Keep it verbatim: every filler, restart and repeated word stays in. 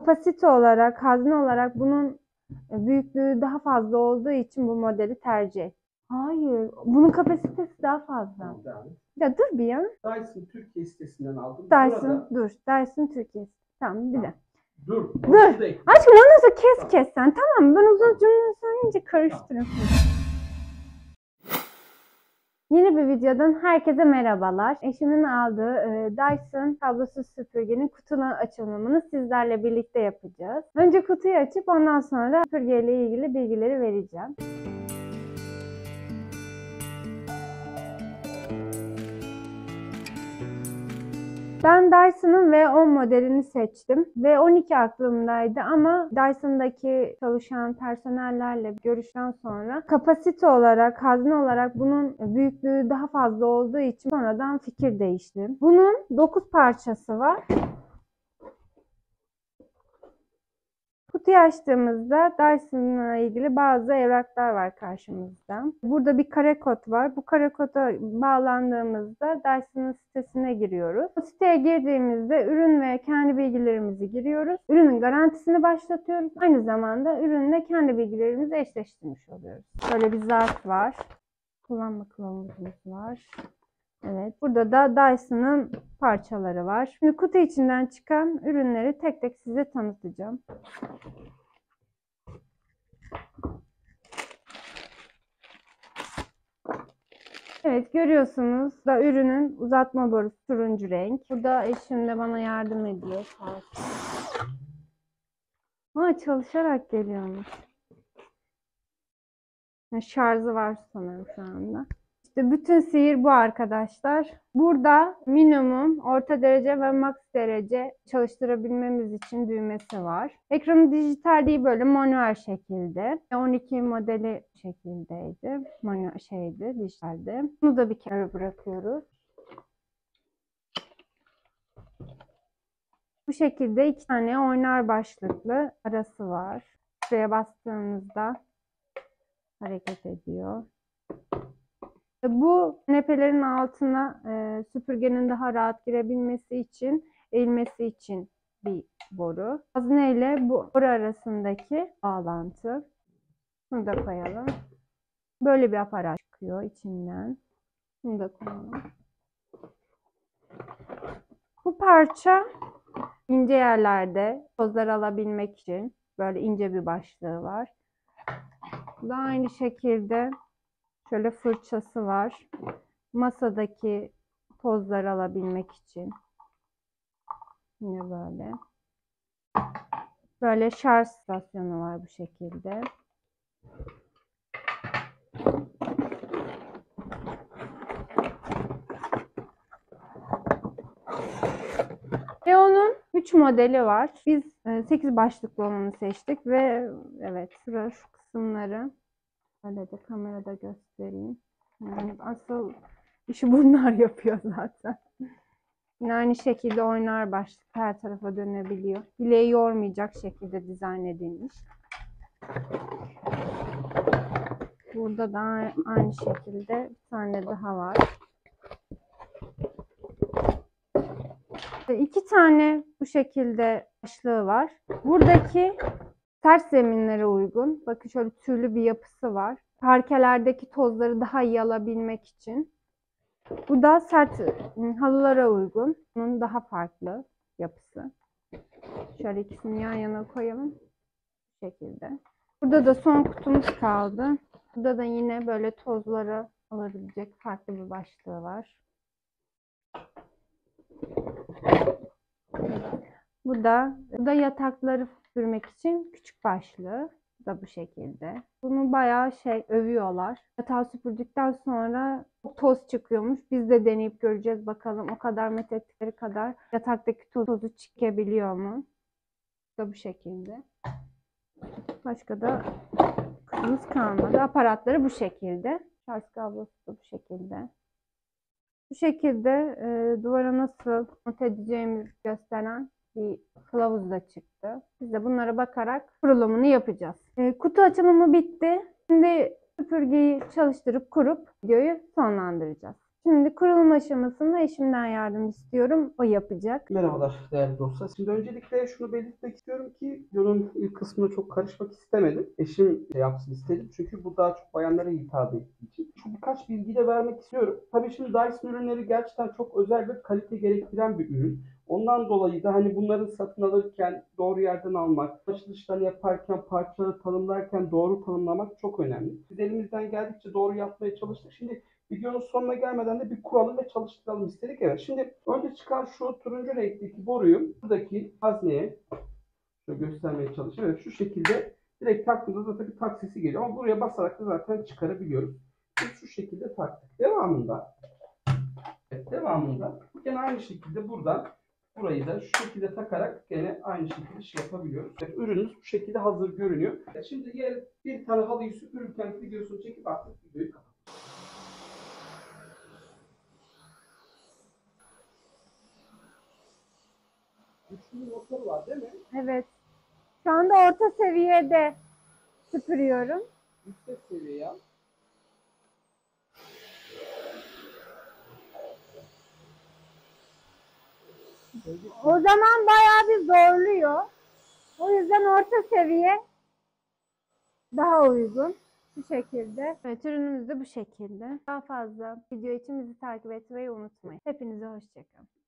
Kapasite olarak, hazne olarak bunun büyüklüğü daha fazla olduğu için bu modeli tercih ettim. Hayır, bunun kapasitesi daha fazla. Ya dur bir ya. Dyson Türkiye sitesinden aldım. Dyson, Burada... dur. Dyson Türkiye. Tamam, bir de. Dur. Dur. Aşkım onu nasıl kes tamam. kes sen. Tamam, ben uzun cümle söyleyince karıştırıyorum. Yeni bir videodan herkese merhabalar. Eşimin aldığı e, Dyson kablosuz süpürgenin kutu açılımını sizlerle birlikte yapacağız. Önce kutuyu açıp ondan sonra süpürgeyle ilgili bilgileri vereceğim. Ben Dyson'ın V on modelini seçtim. V on iki aklımdaydı ama Dyson'daki çalışan personellerle görüşten sonra kapasite olarak, hazne olarak bunun büyüklüğü daha fazla olduğu için sonradan fikir değiştim. Bunun dokuz parçası var. Kutuyu açtığımızda Dyson'la ilgili bazı evraklar var karşımızda. Burada bir kare kod var. Bu kare koda bağlandığımızda Dyson'ın sitesine giriyoruz. Bu siteye girdiğimizde ürün ve kendi bilgilerimizi giriyoruz. Ürünün garantisini başlatıyoruz. Aynı zamanda ürünle kendi bilgilerimizi eşleştirmiş oluyoruz. Böyle bir zarf var. Kullanma kılavuzumuz var. Evet, burada da Dyson'ın parçaları var. Şimdi kutu içinden çıkan ürünleri tek tek size tanıtacağım. Evet, görüyorsunuz da ürünün uzatma borusu turuncu renk. Burada eşim de bana yardım ediyor. Ama çalışarak geliyormuş. Şarjı var sanırım şu anda. İşte bütün sihir bu arkadaşlar. Burada minimum, orta derece ve max derece çalıştırabilmemiz için düğmesi var. Ekranı dijital değil, böyle manuel şekilde. on iki modeli şekildeydi. Manuel şeydi, dijitalde. Bunu da bir kere bırakıyoruz. Bu şekilde iki tane oynar başlıklı arası var. Şuraya bastığımızda hareket ediyor. Bu kanepelerin altına e, süpürgenin daha rahat girebilmesi için, eğilmesi için bir boru. Hazne ile bu boru arasındaki bağlantı. Bunu da koyalım. Böyle bir aparat çıkıyor içinden. Bunu da koyalım. Bu parça ince yerlerde tozları alabilmek için böyle ince bir başlığı var. Bu da aynı şekilde şöyle fırçası var. Masadaki tozları alabilmek için. Yine böyle. Böyle şarj istasyonu var bu şekilde. Ve onun üç modeli var. Biz sekiz başlıklı olanı seçtik ve evet, şurada şu kısımları böyle de kamerada göstereyim. Yani asıl işi bunlar yapıyor zaten. Yine aynı şekilde oynar başlık, her tarafa dönebiliyor. Bileği yormayacak şekilde dizayn edilmiş. Burada da aynı şekilde bir tane daha var. İki tane bu şekilde başlığı var. Buradaki ters zeminlere uygun. Bakın şöyle tüylü bir yapısı var. Parkelerdeki tozları daha iyi alabilmek için. Bu da sert halılara uygun. Bunun daha farklı yapısı. Şöyle ikisini yan yana koyalım. Bu şekilde. Burada da son kutumuz kaldı. Burada da yine böyle tozları alabilecek farklı bir başlığı var. Bu da, bu da yatakları sürmek için küçük başlığı. Bu da bu şekilde. Bunu bayağı şey övüyorlar. Yatağı süpürdükten sonra toz çıkıyormuş. Biz de deneyip göreceğiz bakalım. O kadar methettikleri kadar yataktaki tozu çıkabiliyor mu? Bu da bu şekilde. Başka da kısmımız kalmadı. Aparatları bu şekilde. Şarj kablosu da bu şekilde. Bu şekilde e, duvara nasıl monte edeceğimizi gösteren bir kılavuz da çıktı. Biz de bunlara bakarak kurulumunu yapacağız. E, kutu açılımı bitti. Şimdi süpürgeyi çalıştırıp kurup videoyu sonlandıracağız. Şimdi kurulum aşamasında eşimden yardım istiyorum. O yapacak. Merhabalar değerli dostlar. Şimdi öncelikle şunu belirtmek istiyorum ki videonun ilk kısmına çok karışmak istemedim. Eşim şey yapsın istedim çünkü bu daha çok bayanlara hitap ettiği için. Şu birkaç bilgi de vermek istiyorum. Tabii şimdi Dyson ürünleri gerçekten çok özel ve kalite gerektiren bir ürün. Ondan dolayı da hani bunları satın alırken doğru yerden almak, açılışlarını yaparken, parçaları tanımlarken doğru tanımlamak çok önemli. Biz elimizden geldikçe doğru yapmaya çalıştık. Şimdi videonun sonuna gelmeden de bir kuralım ve çalıştıralım istedik. Evet, şimdi önce çıkan şu turuncu renkteki boruyu buradaki hazneye şöyle göstermeye çalışıyorum. Evet, şu şekilde direkt taktığımızda zaten bir tak sesi geliyor ama buraya basarak da zaten çıkarabiliyoruz. Biz şu şekilde taktık. Devamında evet, devamında gene aynı şekilde buradan burayı da şu şekilde takarak gene aynı şekilde şey yapabiliyoruz. Evet, ürünümüz bu şekilde hazır görünüyor. Evet, şimdi yer bir tane halıyı süpürürken videosunu çekip artık videoyu kapat. Üçlü motor var değil mi? Evet. Şu anda orta seviyede süpürüyorum. Yüksek seviye ya. O zaman bayağı bir zorluyor. O yüzden orta seviye daha uygun. Bu şekilde. Evet, ürünümüz de bu şekilde. Daha fazla video için bizi takip etmeyi unutmayın. Hepinize hoşçakalın.